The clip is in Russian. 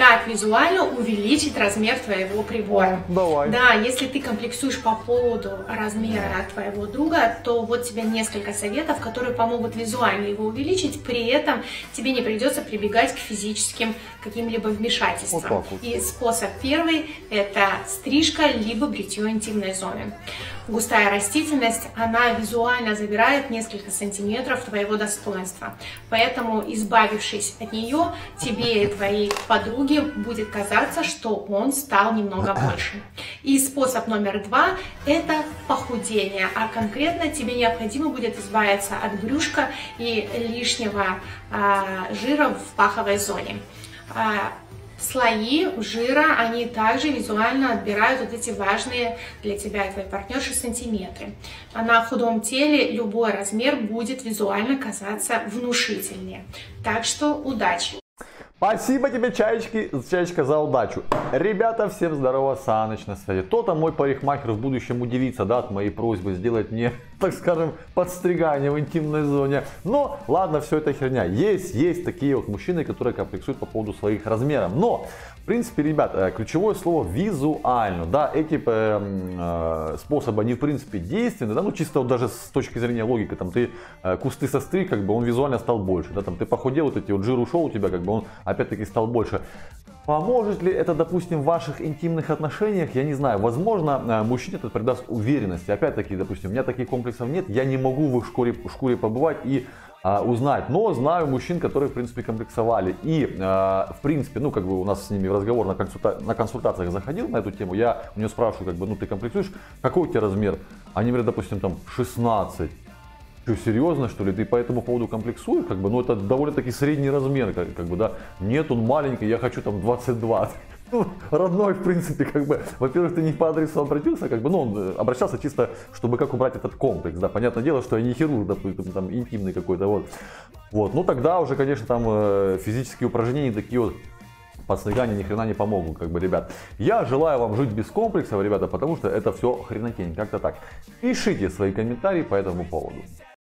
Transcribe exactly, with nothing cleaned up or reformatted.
как визуально увеличить размер твоего прибора. О, давай. Да, если ты комплексуешь по поводу размера твоего друга, то вот тебе несколько советов, которые помогут визуально его увеличить, при этом тебе не придется прибегать к физическим каким-либо вмешательствам. Вот вот. И способ первый – это стрижка либо бритье интимной зоны. Густая растительность, она визуально забирает несколько сантиметров твоего достоинства. Поэтому, избавившись от нее, тебе и твоей подруге будет казаться, что он стал немного больше. И способ номер два – это похудение. А конкретно тебе необходимо будет избавиться от брюшка и лишнего а, жира в паховой зоне. А, Слои жира, они также визуально отбирают вот эти важные для тебя и твоей партнерши сантиметры. А на худом теле любой размер будет визуально казаться внушительнее. Так что удачи! Спасибо тебе, Чаечки, Чаечка, за удачу. Ребята, всем здорово, Саныч на связи. То-то мой парикмахер в будущем удивится, да, от моей просьбы сделать мне, так скажем, подстригание в интимной зоне. Но, ладно, все это херня. Есть, есть такие вот мужчины, которые комплексуют по поводу своих размеров. Но, в принципе, ребят, ключевое слово визуально. Да, эти э, э, способы, они, в принципе, действенны. Да, ну, чисто вот даже с точки зрения логики, там, ты э, кусты состриг, как бы он визуально стал больше. Да, там, ты похудел, вот эти вот жир ушел у тебя, как бы он опять-таки стал больше. Поможет ли это, допустим, в ваших интимных отношениях? Я не знаю. Возможно, мужчине это придаст уверенности. Опять-таки, допустим, у меня таких комплексов нет. Я не могу в их шкуре, в шкуре побывать и а, узнать. Но знаю мужчин, которые, в принципе, комплексовали. И, а, в принципе, ну, как бы у нас с ними разговор на, консульта... на консультациях заходил на эту тему. Я у нее спрашиваю, как бы, ну, ты комплексуешь? Какой у тебя размер? Они говорят, допустим, там, шестнадцать. Что, серьезно, что ли, ты по этому поводу комплексуешь, как бы, ну, это довольно-таки средний размер, как, как бы, да, нет, он маленький, я хочу там двадцать два, ну, родной, в принципе, как бы, во-первых, ты не по адресу обратился, как бы, ну, он обращался чисто, чтобы как убрать этот комплекс, да, понятное дело, что я не хирург, допустим, там, интимный какой-то, вот, вот, ну, тогда уже, конечно, там, физические упражнения такие вот, подстригания ни хрена не помогут, как бы, ребят. Я желаю вам жить без комплексов, ребята, потому что это все хренотень, как-то так. Пишите свои комментарии по этому поводу.